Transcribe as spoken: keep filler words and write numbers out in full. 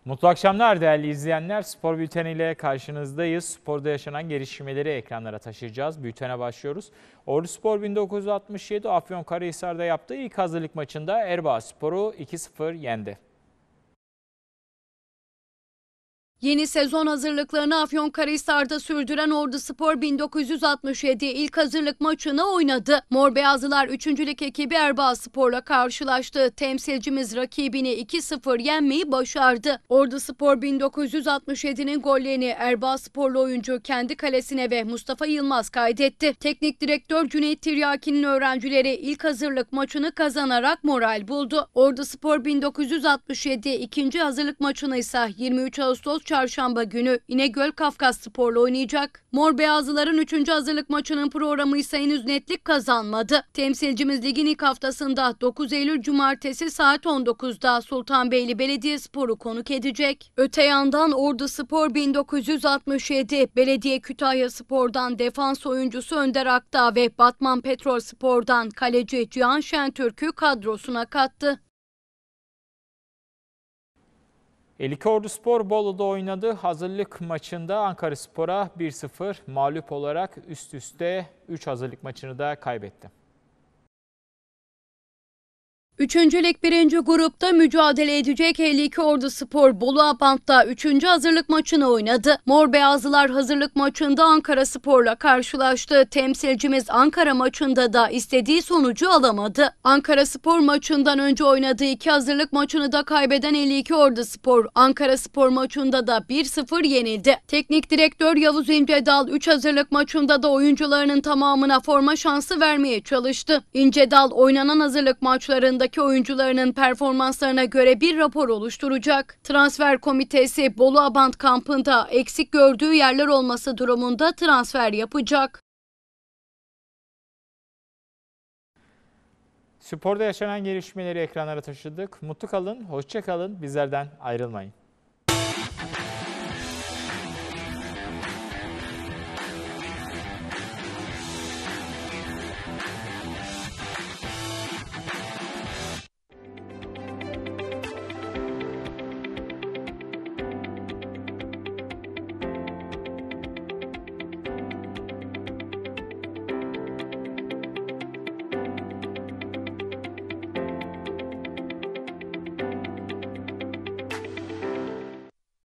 Mutlu akşamlar değerli izleyenler. Spor bülteniyle karşınızdayız. Sporda yaşanan gelişmeleri ekranlara taşıyacağız. Bültene başlıyoruz. Orduspor bin dokuz yüz altmış yedi Afyonkarahisar'da yaptığı ilk hazırlık maçında Erbağspor'u iki sıfır yendi. Yeni sezon hazırlıklarını Afyonkarahisar'da sürdüren Orduspor bin dokuz yüz altmış yedi ilk hazırlık maçını oynadı. Mor Beyazlılar üçüncülük ekibi Erbağspor'la karşılaştı. Temsilcimiz rakibini iki sıfır yenmeyi başardı. Orduspor bin dokuz yüz altmış yedi'nin gollerini Erbağsporlu oyuncu kendi kalesine ve Mustafa Yılmaz kaydetti. Teknik direktör Cüneyt Tiryaki'nin öğrencileri ilk hazırlık maçını kazanarak moral buldu. Orduspor bin dokuz yüz altmış yedi ikinci hazırlık maçını ise yirmi üç Ağustos Çarşamba günü İnegöl Kafkasspor'la oynayacak. Mor Beyazlıların üçüncü hazırlık maçının programı ise henüz netlik kazanmadı. Temsilcimiz ligin ilk haftasında dokuz Eylül Cumartesi saat on dokuz'da Sultanbeyli Belediyespor'u konuk edecek. Öte yandan Orduspor bin dokuz yüz altmış yedi Belediye Kütahyaspor'dan defans oyuncusu Önder Akdağ ve Batman Petrolspor'dan kaleci Cihan Şentürk'ü kadrosuna kattı. Elike Orduspor Bolu'da oynadığı hazırlık maçında Ankaraspor'a bir sıfır mağlup olarak üst üste üç hazırlık maçını da kaybetti. Üçüncü lig birinci grupta mücadele edecek elli iki Orduspor Bolu Abant'ta üçüncü hazırlık maçını oynadı. Mor Beyazlılar hazırlık maçında Ankaraspor'la karşılaştı. Temsilcimiz Ankara maçında da istediği sonucu alamadı. Ankaraspor maçından önce oynadığı iki hazırlık maçını da kaybeden elli iki Orduspor, Ankaraspor maçında da bir sıfır yenildi. Teknik direktör Yavuz İncedal üç hazırlık maçında da oyuncularının tamamına forma şansı vermeye çalıştı. İncedal oynanan hazırlık maçlarında oyuncularının performanslarına göre bir rapor oluşturacak. Transfer komitesi Bolu Abant kampında eksik gördüğü yerler olması durumunda transfer yapacak. Sporda yaşanan gelişmeleri ekranlara taşıdık. Mutlu kalın, hoşça kalın, bizlerden ayrılmayın.